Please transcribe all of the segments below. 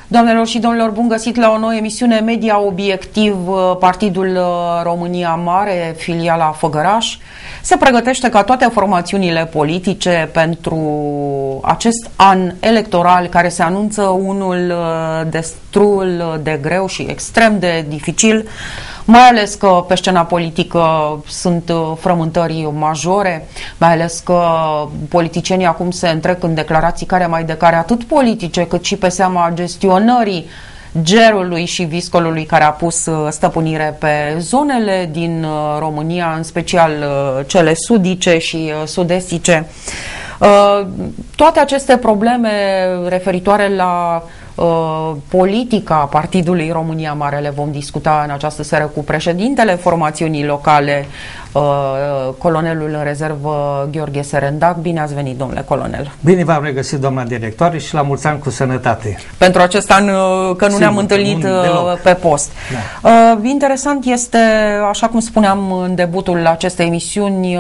Doamnelor și domnilor, bun găsit la o nouă emisiune Media Obiectiv. Partidul România Mare, filiala Făgăraș, se pregătește ca toate formațiunile politice pentru acest an electoral care se anunță unul destul de greu și extrem de dificil, mai ales că pe scena politică sunt frământări majore, mai ales că politicienii acum se întrec în declarații care mai de care atât politice cât și pe seama gestionării gerului și viscolului care a pus stăpânire pe zonele din România, în special cele sudice și sud-estice. Toate aceste probleme referitoare la politica Partidului România Mare le vom discuta în această seară cu președintele formațiunii locale, colonelul în rezervă Gheorghe Serendac. Bine ați venit, domnule colonel. Bine v-am regăsit, doamna directoare, și la mulți ani cu sănătate. Pentru acest an că nu ne-am întâlnit pe post. Da. Interesant este, așa cum spuneam în debutul acestei emisiuni,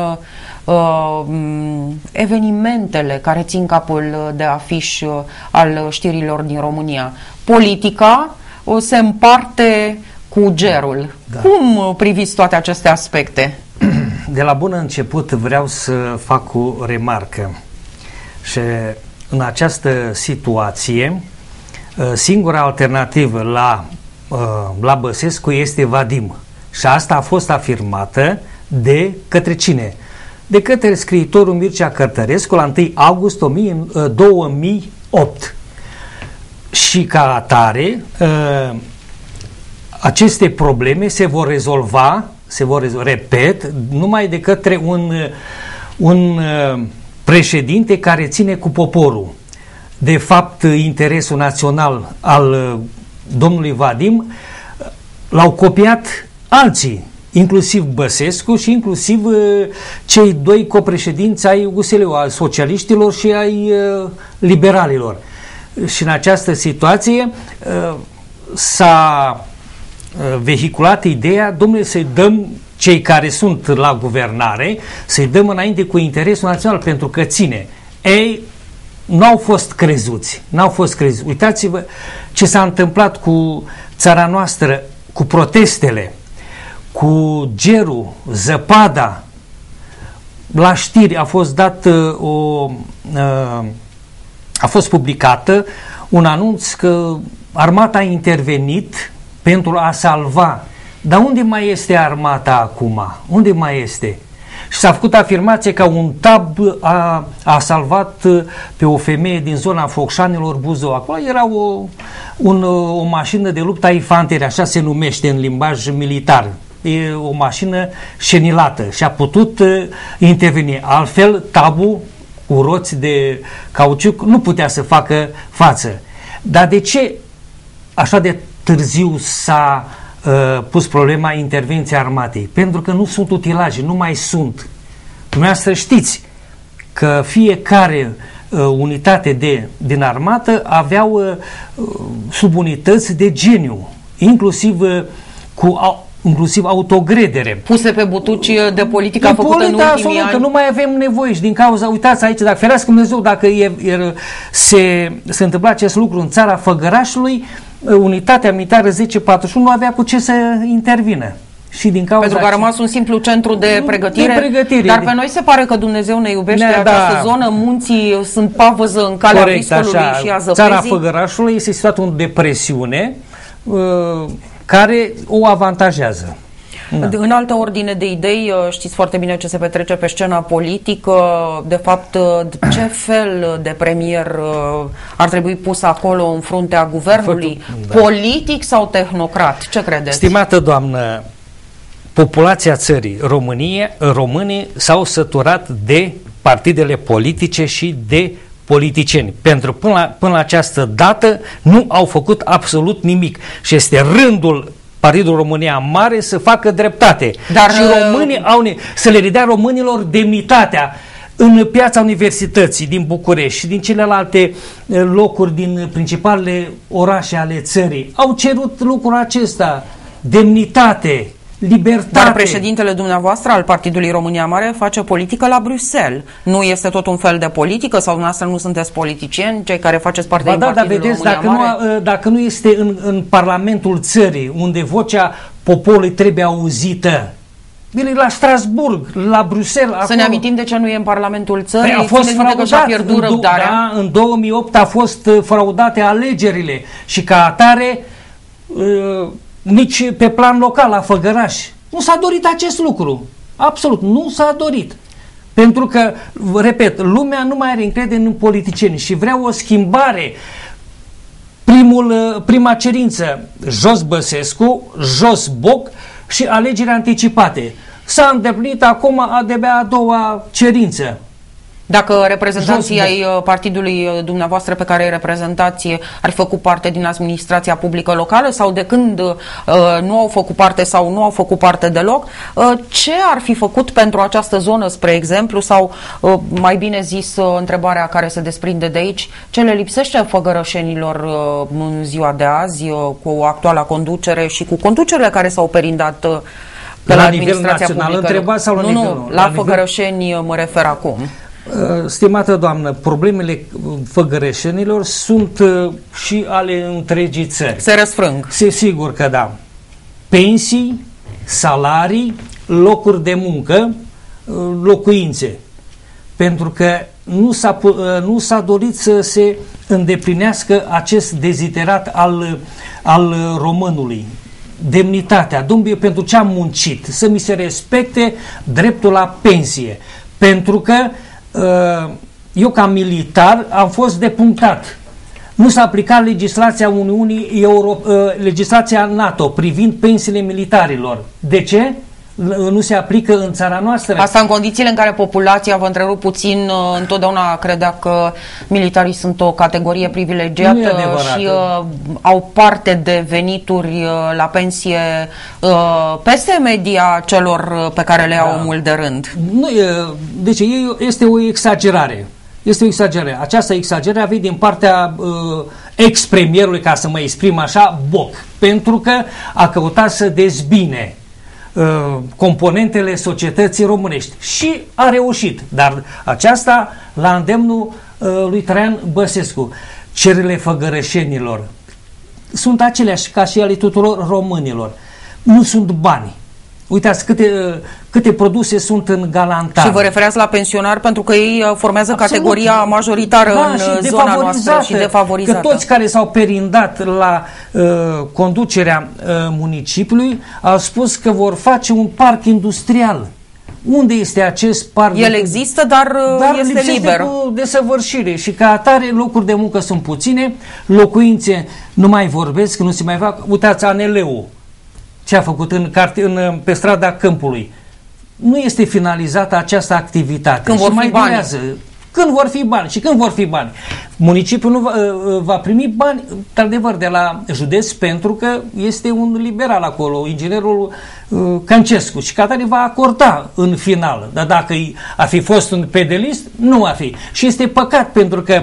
evenimentele care țin capul de afiș al știrilor din România. Politica se împarte cu gerul. Da. Cum priviți toate aceste aspecte? De la bun început vreau să fac o remarcă. Și în această situație, singura alternativă la Băsescu este Vadim. Și asta a fost afirmată de către cine? De către scriitorul Mircea Cărtărescu la 1 august 2008. Și ca atare, aceste probleme se vor rezolva, repet, numai de către un președinte care ține cu poporul. De fapt, interesul național al domnului Vadim l-au copiat alții, inclusiv Băsescu și inclusiv cei doi copreședinți ai USL-ului, al socialiștilor și ai liberalilor. Și în această situație s-a vehiculat ideea, domnule, să-i dăm cei care sunt la guvernare, să-i dăm înainte cu interesul național, pentru că ține. Ei, n-au fost crezuți. Uitați-vă ce s-a întâmplat cu țara noastră, cu protestele, cu gerul, zăpada. La știri a fost a fost publicată un anunț că armata a intervenit pentru a salva. Dar unde mai este armata acum? Unde mai este? Și s-a făcut afirmație că un tab a salvat pe o femeie din zona Focșanilor, Buzău. Acolo era o mașină de luptă a infanteriei, așa se numește în limbaj militar. E o mașină șenilată și a putut interveni. Altfel, tabul cu roți de cauciuc nu putea să facă față. Dar de ce așa de târziu s-a pus problema intervenției armatei? Pentru că nu sunt utilaje, nu mai sunt. Dumneavoastră știți că fiecare unitate din armată aveau subunități de geniu, inclusiv autogredere. Puse pe butuci de politica făcută în ultimii ani. Că nu mai avem nevoie și din cauza, uitați aici, dacă ferească Dumnezeu, dacă se întâmpla acest lucru în țara Făgărașului, unitatea militară 1041 nu avea cu ce să intervină. Și din cauza pentru că a rămas un simplu centru de pregătire. Dar pe noi se pare că Dumnezeu ne iubește, această zonă, munții sunt pavăză în calea viscolului și a zăpezii. Țara Făgărașului este situată în depresiune care o avantajează. Da. În altă ordine de idei, știți foarte bine ce se petrece pe scena politică. De fapt, ce fel de premier ar trebui pus acolo în fruntea guvernului? Politic sau tehnocrat? Ce credeți? Stimată doamnă, populația țării românii s-au săturat de partidele politice și de politicieni. Pentru până la această dată nu au făcut absolut nimic. Și este rândul Partidul România Mare să facă dreptate. Dar și românii să le redea românilor demnitatea în piața Universității din București și din celelalte locuri din principalele orașe ale țării. Au cerut lucrul acesta, demnitate, libertate. Dar președintele dumneavoastră al Partidului România Mare face politică la Bruxelles. Nu este tot un fel de politică sau dumneavoastră nu sunteți politicieni, cei care faceți parte din Partidul România Mare? Dacă nu este în Parlamentul țării, unde vocea poporului trebuie auzită, bine, la Strasburg, la Bruxelles, acolo. Să ne amintim de ce nu e în Parlamentul țării. A fost fraudat. În 2008 a fost fraudate alegerile și ca atare nici pe plan local la Făgăraș nu s-a dorit acest lucru. Absolut, nu s-a dorit. Pentru că, repet, lumea nu mai are încredere în politicieni și vrea o schimbare. Prima cerință, jos Băsescu, jos Boc și alegeri anticipate. S-a îndeplinit acum de-abia a doua cerință. Dacă reprezentanții ai partidului dumneavoastră pe care îi reprezentați ar fi făcut parte din administrația publică locală sau de când nu au făcut parte sau nu au făcut parte deloc, ce ar fi făcut pentru această zonă, spre exemplu, sau mai bine zis, întrebarea care se desprinde de aici, ce le lipsește făgărășenilor în ziua de azi cu actuala conducere și cu conducerile care s-au perindat la nivel național, întrebați sau la nivel? Nu, la Făgărășeni mă refer acum. Stimată doamnă, problemele făgărășenilor sunt și ale întregii țări. Se răsfrâng. Sigur că da. Pensii, salarii, locuri de muncă, locuințe. Pentru că nu s-a dorit să se îndeplinească acest deziderat al românului. Demnitatea, domnule, pentru ce am muncit, să mi se respecte dreptul la pensie. Pentru că eu ca militar am fost depunctat. Nu s-a aplicat legislația Uniunii legislația NATO privind pensiile militarilor. De ce? Nu se aplică în țara noastră. Asta în condițiile în care populația, vă întrerup puțin, întotdeauna credea că militarii sunt o categorie privilegiată și au parte de venituri la pensie peste media celor pe care le au omul de rând. Nu, deci este o exagerare. Este o exagerare. Această exagerare a venit din partea ex-premierului, ca să mă exprim așa, Boc, pentru că a căutat să dezbine componentele societății românești și a reușit, dar aceasta la îndemnul lui Traian Băsescu. Cererile făgărășenilor sunt aceleași ca și ale tuturor românilor. Nu sunt bani. Uitați câte produse sunt în galantar. Și vă referați la pensionari pentru că ei formează categoria majoritară în zona noastră și defavorizată. Că toți care s-au perindat la conducerea municipiului au spus că vor face un parc industrial. Unde este acest parc? El există, dar este liber. Cu desăvărșire și ca atare locuri de muncă sunt puține, locuințe nu mai vorbesc, nu se mai fac. Uitați ANL-ul. Ce a făcut pe strada Câmpului. Nu este finalizată această activitate. Când vor fi bani. Când vor fi bani și când vor fi bani. Municipiul nu va primi bani, într-adevăr, de la județ, pentru că este un liberal acolo, inginerul Cancescu, și Catare va acorda în final. Dar dacă a fi fost un pedelist, nu va fi. Și este păcat, pentru că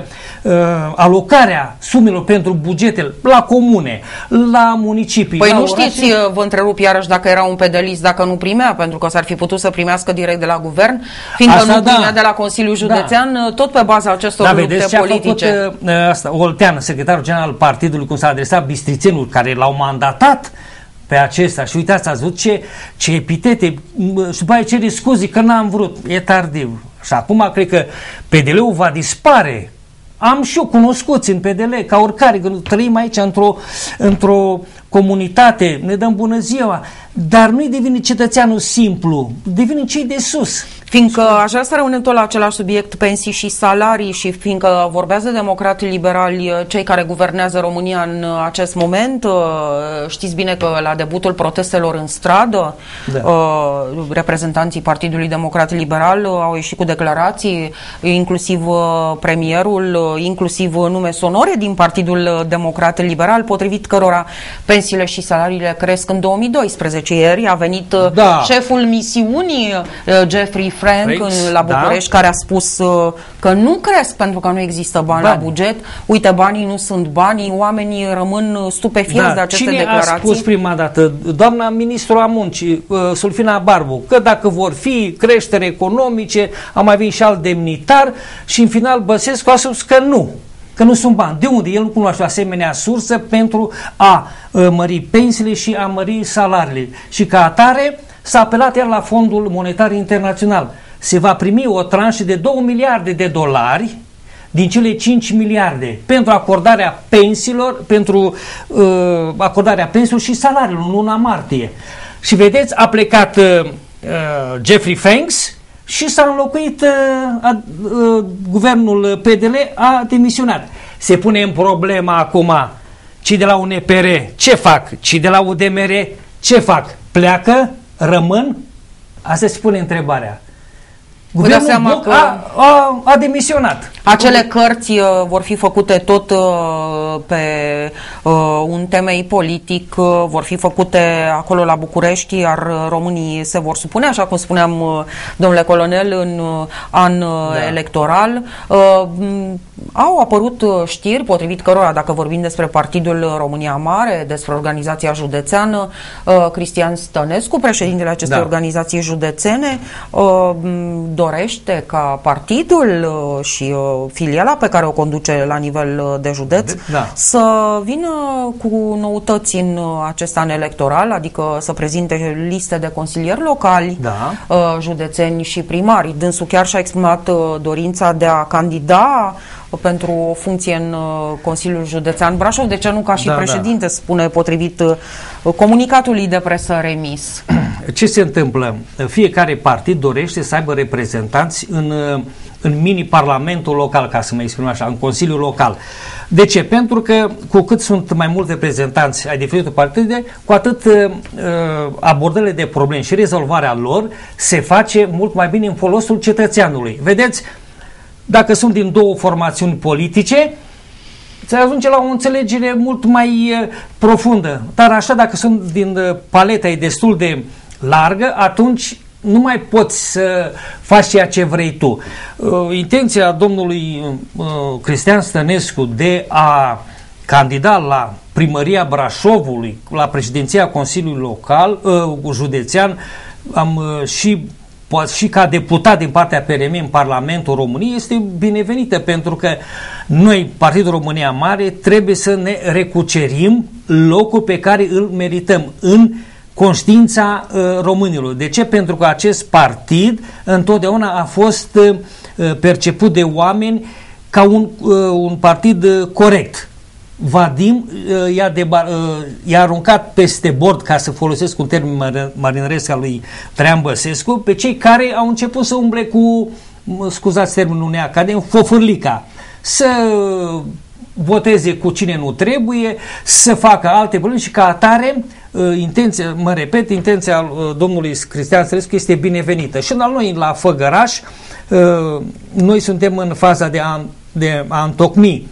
alocarea sumelor pentru bugete la comune, la municipii, păi nu știți, vă întrerup iarăși, dacă era un pedelist, dacă nu primea, pentru că s-ar fi putut să primească direct de la guvern, fiindcă nu primea de la Consiliul Județean, tot pe baza acestor lupte politice. Oltean, secretarul general al partidului, cum s-a adresat bistrițenilor care l-au mandatat pe acesta, și uitați, ați văzut ce epitete, și după aia cere scuze că n-am vrut, e tardiv. Și acum cred că PDL-ul va dispare. Am și eu cunoscuți în PDL, ca oricare, că trăim aici într-o comunitate, ne dăm bună ziua, dar nu-i devine cetățeanul simplu, devine cei de sus. Fiindcă aș vrea să rămânem tot la același subiect, pensii și salarii, și fiindcă vorbează democrații liberali, cei care guvernează România în acest moment, știți bine că la debutul protestelor în stradă, reprezentanții Partidului Democrat Liberal au ieșit cu declarații, inclusiv premierul, inclusiv nume sonore din Partidul Democrat Liberal, potrivit cărora pensiile pensiile și salariile cresc în 2012. Ieri a venit șeful misiunii, Jeffrey Frank, la București, care a spus că nu cresc pentru că nu există bani la buget. Uite, banii nu sunt bani, oamenii rămân stupefiați de aceste declarații. Cine a spus prima dată? Doamna ministru a muncii, Sulfina Barbu, că dacă vor fi creștere economice, a mai venit și alt demnitar și în final Băsescu a spus că nu sunt bani. De unde? El nu cunoaște o asemenea sursă pentru a mări pensiile și a mări salariile. Și ca atare s-a apelat iar la Fondul Monetar Internațional. Se va primi o tranșă de 2 miliarde de dolari din cele 5 miliarde pentru acordarea pensiilor, și salariilor în luna martie. Și vedeți, a plecat Jeffrey Franks și s-a înlocuit guvernul PDL, a demisionat. Se pune în problema acum, cei de la UNPR ce fac? Cei de la UDMR ce fac? Pleacă? Rămân? Asta se pune întrebarea. Guvernul Boc a demisionat. Acele cărți vor fi făcute tot pe un temei politic, vor fi făcute acolo la București, iar românii se vor supune, așa cum spuneam, domnule colonel, în an electoral. Au apărut știri potrivit cărora, dacă vorbim despre Partidul România Mare, despre organizația județeană, Cristian Stănescu, președintele acestei organizații județene, dorește ca partidul și filiala pe care o conduce la nivel de județ să vină cu noutăți în acest an electoral, adică să prezinte liste de consilieri locali, județeni și primari. Dânsul chiar și-a exprimat dorința de a candida pentru o funcție în Consiliul Județean Brașov, de ce nu ca și președinte, spune potrivit comunicatului de presă remis. Ce se întâmplă? Fiecare partid dorește să aibă reprezentanți în mini-parlamentul local, ca să mă exprim așa, în Consiliul Local. De ce? Pentru că cu cât sunt mai mulți reprezentanți ai diferite partide, cu atât abordările de probleme și rezolvarea lor se face mult mai bine în folosul cetățeanului. Vedeți, dacă sunt din două formațiuni politice, se ajunge la o înțelegere mult mai profundă. Dar așa, dacă sunt din paleta e destul de largă, atunci nu mai poți să faci ceea ce vrei tu. Intenția domnului Cristian Stănescu de a candida la primăria Brașovului, la președinția Consiliului Local, județean, poate și ca deputat din partea PRM în Parlamentul României, este binevenită, pentru că noi, Partidul România Mare, trebuie să ne recucerim locul pe care îl merităm în conștiința românilor. De ce? Pentru că acest partid întotdeauna a fost perceput de oameni ca un partid corect. Vadim i-a aruncat peste bord, ca să folosesc un termen marinăresc al lui Traian Băsescu, pe cei care au început să umble cu, scuzați termenul neacademic, fofârlica, să voteze cu cine nu trebuie, să facă alte probleme și ca atare intenția domnului Cristian Stănescu este binevenită. Și la noi, la Făgăraș, noi suntem în faza de a întocmi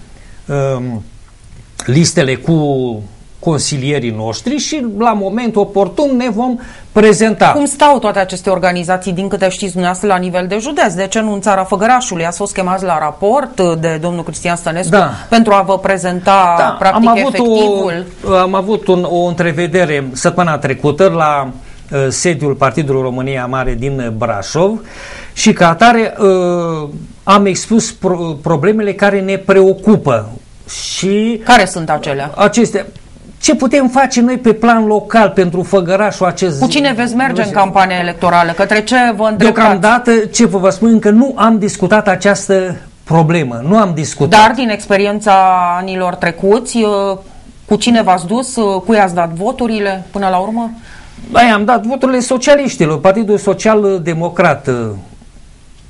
listele cu consilierii noștri și la momentul oportun ne vom prezenta. Cum stau toate aceste organizații, din câte știți dumneavoastră, la nivel de județ? De ce nu în țara Făgărașului? Ați fost chemați la raport de domnul Cristian Stănescu pentru a vă prezenta practic efectivul? Am avut o întrevedere săptămâna trecută la sediul Partidului România Mare din Brașov și ca atare am expus problemele care ne preocupă. Și care sunt acelea? Acestea. Ce putem face noi pe plan local pentru Făgărașul acest... Cu cine veți merge în campania electorală? Către ce vă îndreptați? Deocamdată, ce vă spun, încă nu am discutat această problemă. Nu am discutat. Dar din experiența anilor trecuți, cu cine v-ați dus? Cui ați dat voturile până la urmă? Am dat voturile socialiștilor, Partidul Social Democrat.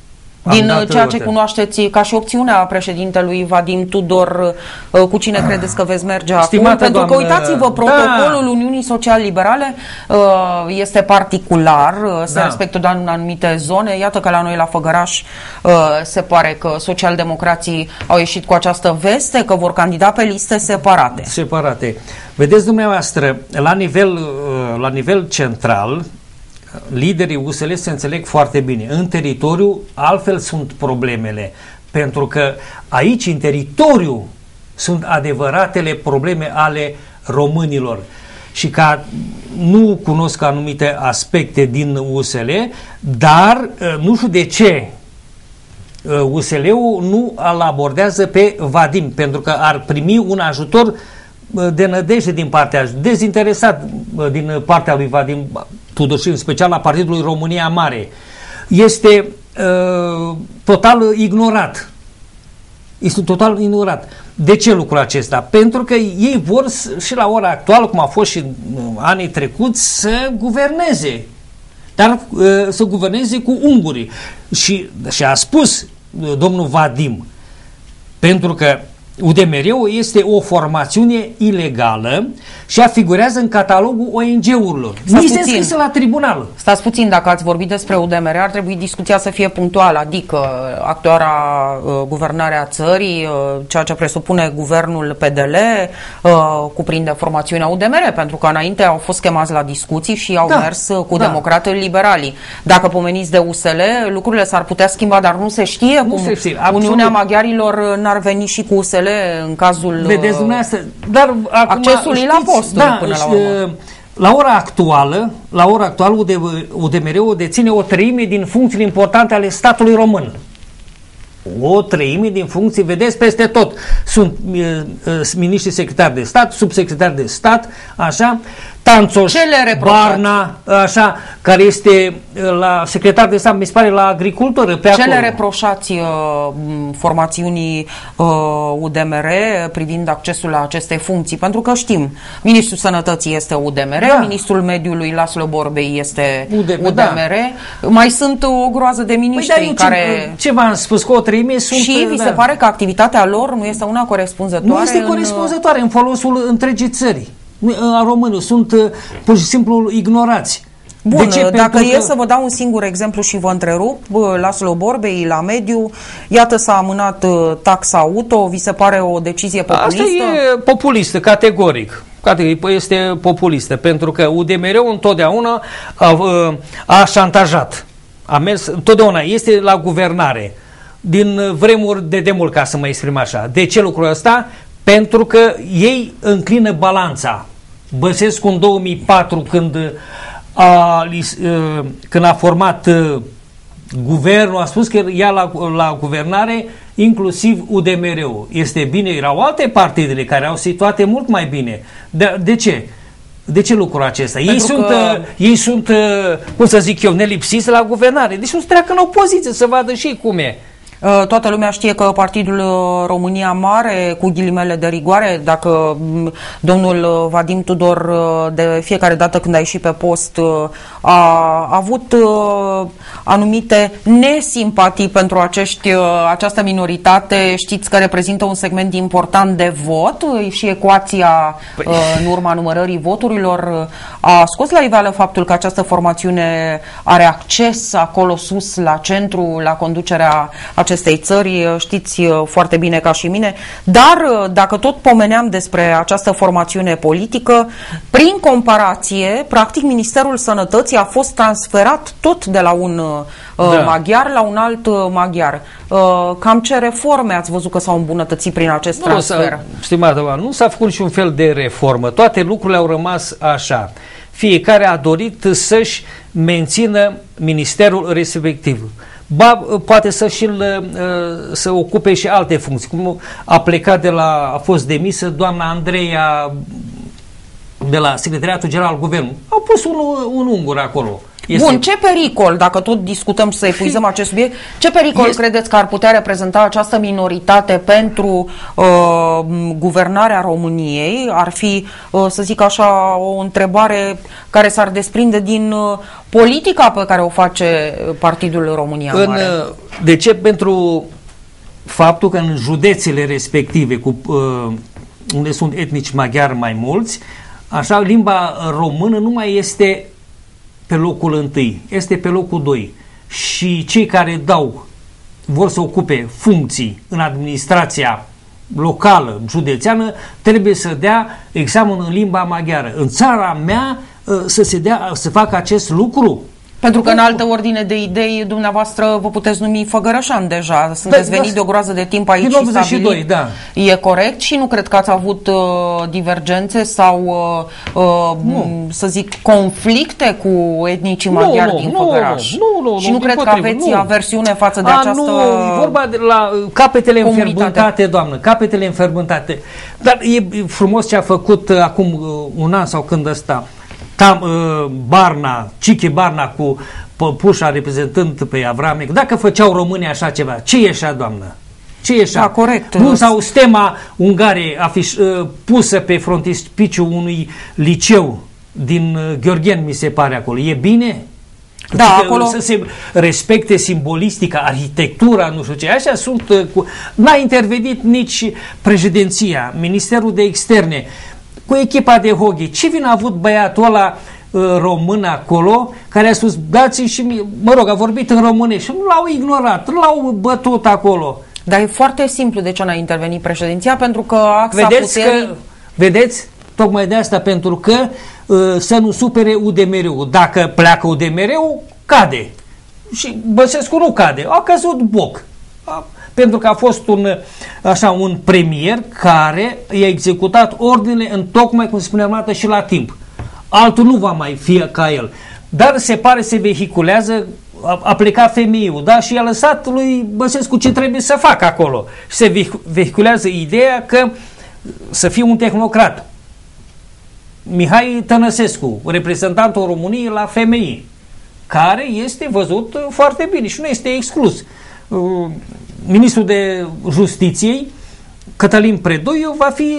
Din ceea ce cunoașteți ca și opțiunea președintelui Vadim Tudor, cu cine credeți că veți merge acum? Pentru că, uitați-vă, protocolul Uniunii Social-Liberale este particular, se respectă doar în anumite zone. Iată că la noi, la Făgăraș, se pare că socialdemocrații au ieșit cu această veste, că vor candida pe liste separate. Separate. Vedeți dumneavoastră, la nivel central, liderii USL se înțeleg foarte bine. În teritoriu, altfel sunt problemele. Pentru că aici, în teritoriu, sunt adevăratele probleme ale românilor. Și că nu cunosc anumite aspecte din USL, dar nu știu de ce USL-ul nu îl abordează pe Vadim, pentru că ar primi un ajutor de nădejde din partea, dezinteresat din partea lui Vadim Tudor și în special la Partidului România Mare. Este total ignorat. Este total ignorat. De ce lucrul acesta? Pentru că ei vor și la ora actuală, cum a fost și în anii trecuți, să guverneze. Dar să guverneze cu ungurii. Și a spus domnul Vadim, pentru că UDMR-ul este o formațiune ilegală și figurează în catalogul ONG-urilor. Nu este scrisă la tribunal. Stați puțin, dacă ați vorbit despre UDMR, ar trebui discuția să fie punctuală, adică actuala guvernare a țării, ceea ce presupune guvernul PDL, cuprinde formațiunea UDMR, pentru că înainte au fost chemați la discuții și au mers cu democrații liberali. Dacă pomeniți de USL, lucrurile s-ar putea schimba, dar nu se știe cum Uniunea Maghiarilor n-ar veni și cu USL în cazul vedeți dumneavoastră, dar acum, accesului la posturi până la urmă. La ora actuală UDMR-ul deține o treime din funcțiile importante ale statului român. O treime din funcții, vedeți, peste tot. Sunt miniștri secretari de stat, subsecretari de stat, așa, Tanțoș, Barna, așa, care este la secretar de stat, mi se pare, la agricultură. Pe ce le reproșați formațiunii UDMR privind accesul la aceste funcții? Pentru că știm, Ministrul Sănătății este UDMR, Ministrul Mediului Laslo Borbei este UDMR, mai sunt o groază de miniștri care... Ce v-am spus, că o treime sunt... Și vi se pare că activitatea lor nu este una corespunzătoare? Nu este corespunzătoare în folosul întregii țări. A românilor sunt pur și simplu ignorați. Bun, de ce? Dacă e să vă dau un singur exemplu și vă întrerup, Laslo Borbei la mediu, iată s-a amânat taxa auto, vi se pare o decizie populistă? Asta e populistă, categoric. Este populistă, pentru că UDMR-ul întotdeauna a șantajat. A mers, întotdeauna este la guvernare. Din vremuri de demult, ca să mă exprim așa. De ce lucrul ăsta? Pentru că ei înclină balanța. Băsescu în 2004, când a format guvernul, a spus că ia la guvernare inclusiv UDMR-ul. Este bine, erau alte partidele care au situate mult mai bine. De ce? De ce lucrul acesta? Ei sunt, cum să zic eu, nelipsiți la guvernare. Deci nu se treacă în opoziție să vadă și cum e. Toată lumea știe că Partidul România Mare, cu ghilimele de rigoare, dacă domnul Vadim Tudor de fiecare dată când a ieșit pe post a avut anumite nesimpatii pentru această minoritate, știți că reprezintă un segment important de vot și ecuația în urma numărării voturilor a scos la iveală faptul că această formațiune are acces acolo sus, la centru, la conducerea acestei țări, știți foarte bine ca și mine, dar dacă tot pomeneam despre această formațiune politică, prin comparație, practic Ministerul Sănătății a fost transferat tot de la un maghiar la un alt maghiar. Cam ce reforme ați văzut că s-au îmbunătățit prin acest transfer? Stimată, nu s-a făcut niciun fel de reformă. Toate lucrurile au rămas așa. Fiecare a dorit să-și mențină ministerul respectiv. Poate să ocupe și alte funcții. Cum a fost demisă doamna Andreea de la Secretariatul General al Guvernului. Au pus un ungur acolo. Bun, ce pericol, dacă tot discutăm și să epuizăm acest subiect, ce pericol credeți că ar putea reprezenta această minoritate pentru guvernarea României? Ar fi, să zic așa, o întrebare care s-ar desprinde din politica pe care o face Partidul România Mare. De ce? Pentru faptul că în județele respective, unde sunt etnici maghiari mai mulți, așa, limba română nu mai este pe locul întâi, este pe locul 2. Și cei care vor să ocupe funcții în administrația locală, județeană, trebuie să dea examenul în limba maghiară. În țara mea să facă acest lucru. Pentru că în altă ordine de idei, dumneavoastră vă puteți numi făgărășan deja. Sunteți venit de o groază de timp aici și stabilit. Da. E corect și nu cred că ați avut divergențe sau, să zic, conflicte cu etnicii maghiari din Făgăraș. Și nu cred că aveți aversiune față de această Nu, e vorba de la capetele înfermântate, doamnă, capetele înfermântate. Dar e frumos ce a făcut acum un an sau când ăsta Ciche Barna cu Pușa reprezentând pe Avramec, dacă făceau românii așa ceva, ce ieșea, doamnă? Ce ieșea? Da, corect. Nu, sau stema Ungare pusă pe frontispiciul unui liceu din Gheorghen, mi se pare acolo. E bine? Da, acolo să se respecte simbolistica, arhitectura, nu știu ce. Așa sunt. N-a intervenit nici președinția, Ministerul de Externe, cu echipa de hockey. Ce vine a avut băiatul ăla român acolo, care a spus, dați-mi și mie, a vorbit în românești și nu l-au ignorat, l-au bătut acolo. Dar e foarte simplu de ce n-a intervenit președinția, pentru că axa puterii... Vedeți? Tocmai de asta, pentru că să nu supere UDMR-ul. Dacă pleacă UDMR-ul, cade. Și Băsescu nu cade. A căzut Boc. Pentru că a fost un premier care i-a executat ordinele în tocmai, cum se spunea, și la timp. Altul nu va mai fi ca el. Dar se pare, se vehiculează, a plecat femeiul, da? Și i-a lăsat lui Băsescu ce trebuie să facă acolo. Și se vehiculează ideea că să fie un tehnocrat. Mihai Tănăsescu, reprezentantul României la FMI, care este văzut foarte bine și nu este exclus. Ministrul de Justiției, Cătălin Predoiu,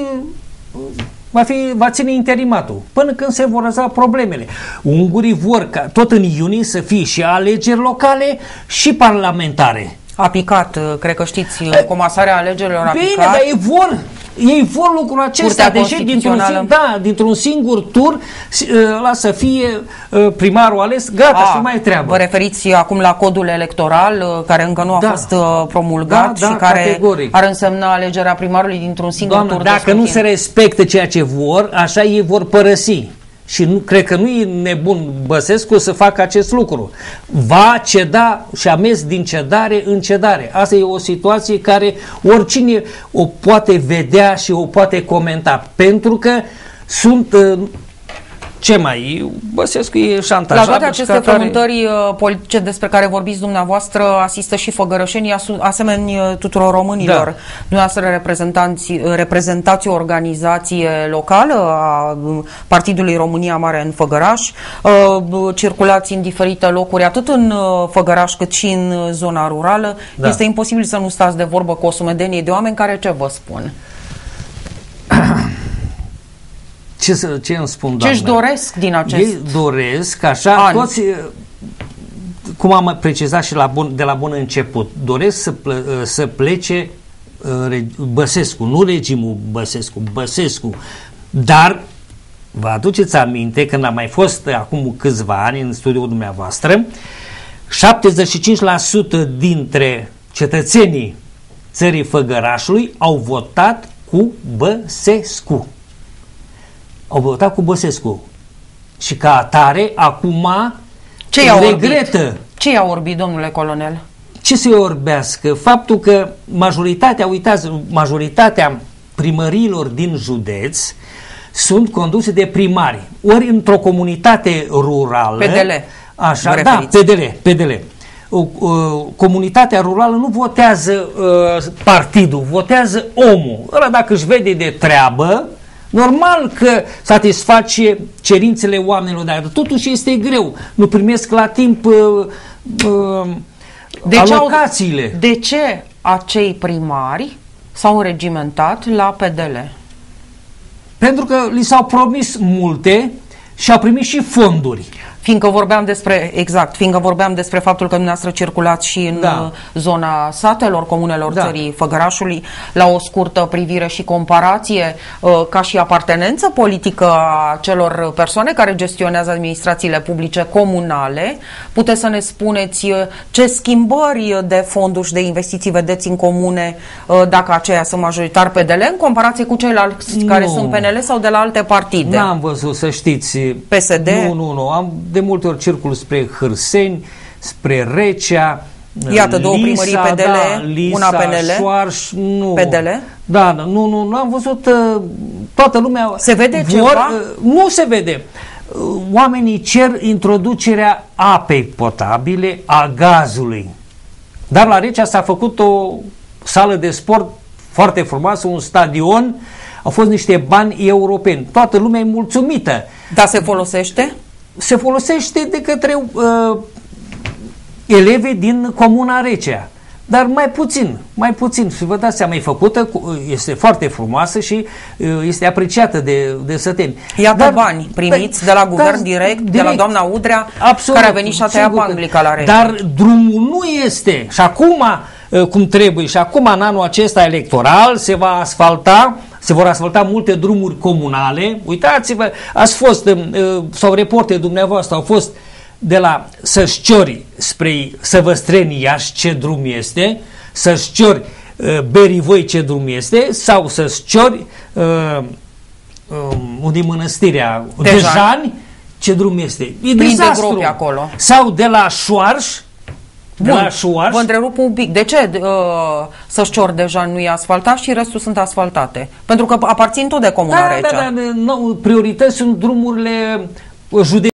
va ține interimatul până când se vor rezolva problemele. Ungurii vor ca tot în iunie să fie și alegeri locale și parlamentare. A picat, cred că știți, comasarea alegerilor a picat. Bine, dar ei vor lucrul acesta, deși dintr-un singur tur să fie primarul ales, gata, și mai treabă. Vă referiți acum la codul electoral, care încă nu a fost promulgat și care categoric ar însemna alegerea primarului dintr-un singur tur de dacă scrutin. nu se respectă ceea ce vor, așa ei vor părăsi. Și cred că nu e nebun Băsescu să facă acest lucru. Va ceda și a mers din cedare în cedare. Asta e o situație care oricine o poate vedea și o poate comenta. Pentru că sunt... Băsescu e șantajat. La toate aceste frământări politice despre care vorbiți dumneavoastră, asistă și făgărășenii, asemeni tuturor românilor. Dumneavoastră reprezentați o organizație locală a Partidului România Mare în Făgăraș, circulați în diferite locuri, atât în Făgăraș cât și în zona rurală. Este imposibil să nu stați de vorbă cu o sumedenie de oameni care ce vă spun? Ce îmi spun, doamnă? Ce își doresc din acest... Ei doresc, așa, toți, cum am precizat și de la bun început, doresc să plece Băsescu, nu regimul Băsescu. Dar vă aduceți aminte, când am mai fost acum câțiva ani în studioul dumneavoastră, 75% dintre cetățenii țării Făgărașului au votat cu Băsescu. Au votat cu Băsescu. Și ca atare, acum regretă. Ce i-a orbit, domnule colonel? Ce să-i orbească? Faptul că majoritatea primăriilor din județ sunt conduse de primari. Ori într-o comunitate rurală... PDL. Așa, PDL. Comunitatea rurală nu votează partidul, votează omul. Ăla dacă își vede de treabă, Normal că satisface cerințele oamenilor, dar totuși este greu. Nu primesc la timp alocațiile. De ce acei primari s-au înregimentat la PDL? Pentru că li s-au promis multe și au primit și fonduri. Fiindcă vorbeam despre faptul că dumneavoastră circulați și în zona satelor, comunelor țării Făgărașului, la o scurtă privire și comparație, ca și apartenență politică a celor persoane care gestionează administrațiile publice comunale, puteți să ne spuneți ce schimbări de fonduri și de investiții vedeți în comune, dacă aceia sunt majoritar PDL, în comparație cu ceilalți care sunt PNL sau de la alte partide? N-am văzut, să știți. PSD? Nu. Am de multe ori circul spre Hârseni, spre Recea, iată, două primării PDL, Lisa, una PNL, Șoarș, nu. PDL? Nu am văzut, toată lumea... Se vede ceva? Nu se vede. Oamenii cer introducerea apei potabile, a gazului. Dar la Recea s-a făcut o sală de sport foarte frumoasă, un stadion, au fost niște bani europeni. Toată lumea e mulțumită. Dar se folosește? Se folosește de către elevi din Comuna Recea. Dar mai puțin. Și vă dați seama, e făcută, este foarte frumoasă și este apreciată de săteni. Iată bani primiți de la guvern direct, de la doamna Udrea, absolut, care a venit și a tăiat Banglica la Recea. Dar drumul nu este. Și acum, cum trebuie, și acum în anul acesta electoral se vor asfalta multe drumuri comunale. Uitați-vă, ați fost, sau reporterii dumneavoastră au fost de la Sășciori spre Săvăstreni, Iași, ce drum este, Sășciori, Berivoi, ce drum este, sau Sășciori, unde e mănăstirea Dejani, ce drum este. E dezastru. Acolo. Sau de la Șoarș. Vă întrerup un pic. De ce Sășcior deja nu e asfaltat și restul sunt asfaltate? Pentru că aparțin tot de Comuna Recea. Priorități sunt drumurile județene.